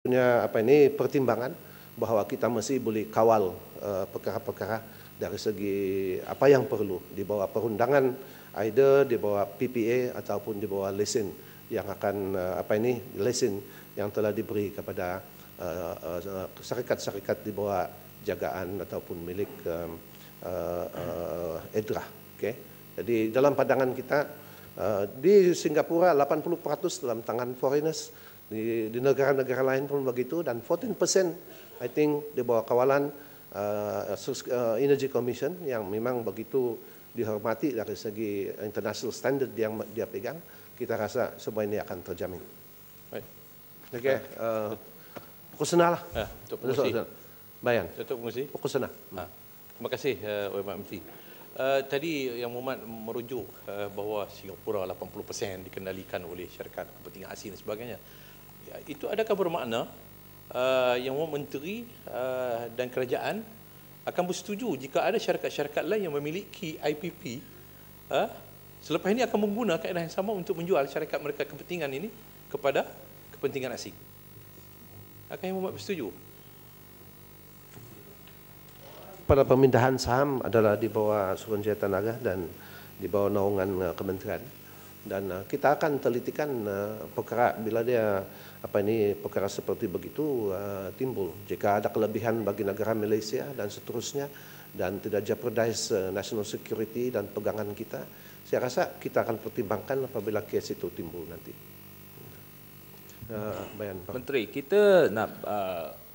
punya pertimbangan bahawa kita mesti boleh kawal perkara-perkara dari segi apa yang perlu di bawah perundangan, either di bawah PPA ataupun di bawah lesen yang akan lesen yang telah diberi kepada syarikat-syarikat di bawah jagaan ataupun milik EDRA. Okay? Jadi dalam pandangan kita di Singapura 80% dalam tangan foreigners, di negara-negara lain pun begitu, dan 14% I think di bawah kawalan Energy Commission yang memang begitu dihormati dari segi international standard yang dia pegang. Kita rasa semua ini akan terjamin. Baik. Okey, pukul senang lah. Untuk pengurusi. Bayan. Untuk pengurusi. Pukul senang. Terima kasih, Pak Menteri. Tadi Yang Mohamad merujuk bahawa Singapura 80% dikendalikan oleh syarikat kepentingan asing dan sebagainya. Itu adakah bermakna Yang Mohamad Menteri dan kerajaan akan bersetuju jika ada syarikat-syarikat lain yang memiliki IPP selepas ini akan menggunakan kaedah yang sama untuk menjual syarikat mereka kepentingan ini kepada kepentingan asing? Akan Yang Mohamad bersetuju? Pada pemindahan saham adalah di bawah Suruhanjaya Tenaga dan di bawah naungan kementerian, dan kita akan telitikan perkara bila dia perkara seperti begitu timbul. Jika ada kelebihan bagi negara Malaysia dan seterusnya dan tidak jeopardize national security dan pegangan kita, saya rasa kita akan pertimbangkan apabila kes itu timbul nanti. Menteri, kita nak